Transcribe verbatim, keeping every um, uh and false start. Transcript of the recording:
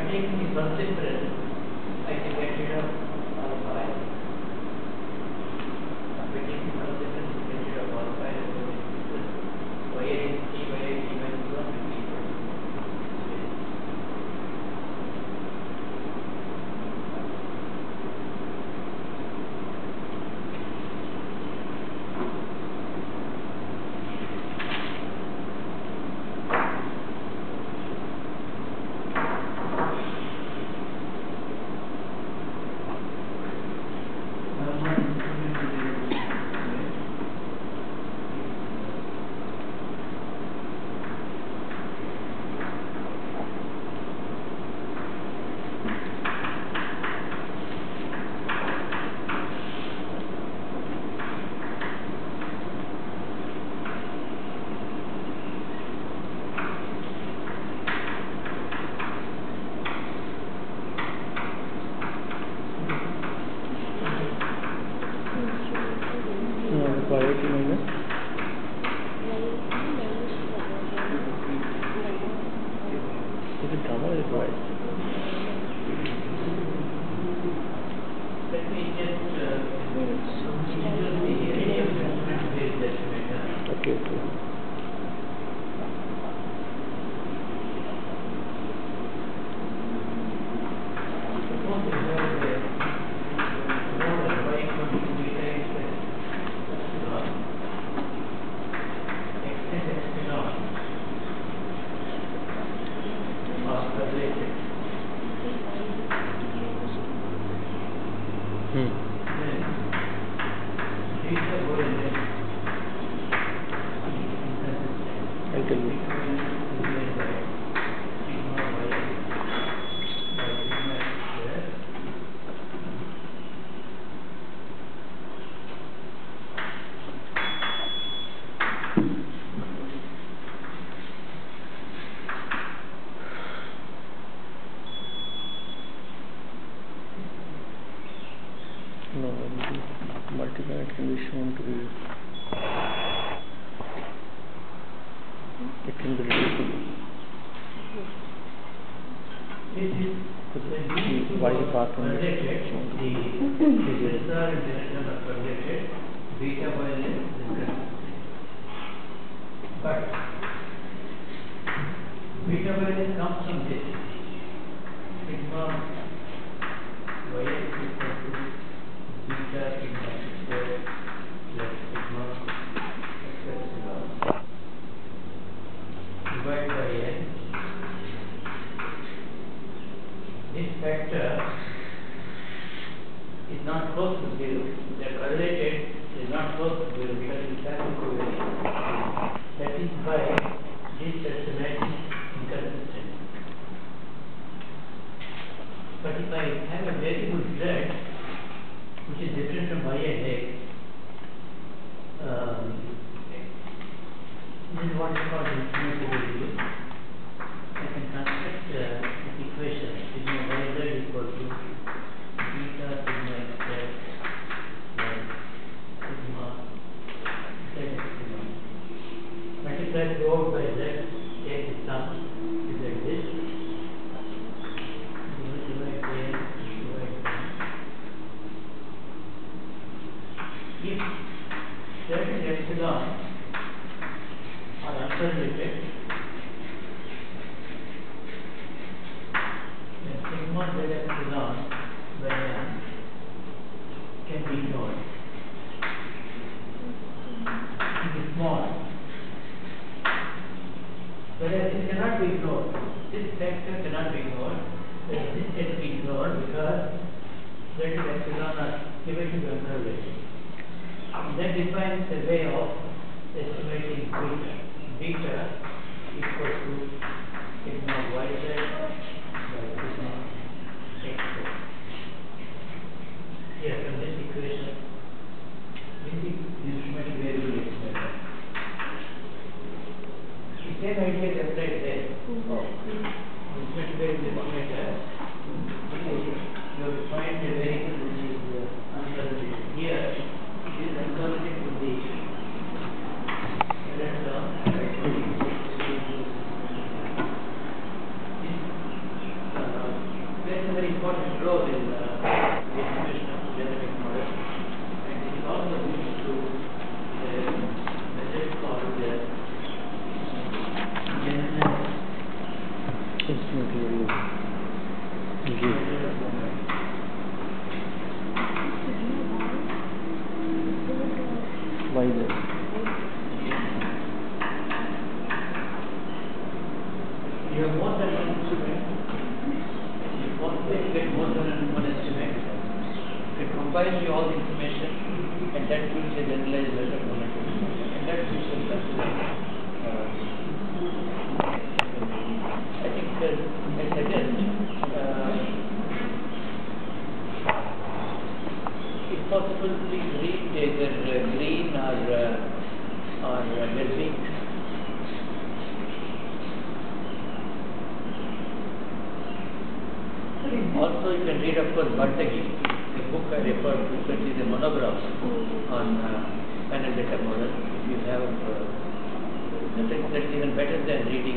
taking the first difference, I can get rid of all five. By taking the first difference, you get rid of all five. So y is t by t minus one will be equal to this. Instantly. Why is it? You have more than one instrument. You want to get more than one instrument. It combines you all the information, and that gives a generalized measure of momentum. And that gives you consider. Uh, I think uh, I suggest uh, if possible, please read either uh, Green or uh, or uh, Belvin. Also, you can read, of course, Bartagi, the book I referred to, which is a monograph on uh, panel data model. If you have, uh, that's even better than reading.